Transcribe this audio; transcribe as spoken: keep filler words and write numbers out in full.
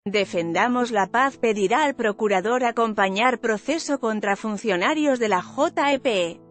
Defendamos la Paz pedirá al procurador acompañar proceso contra funcionarios de la J E P.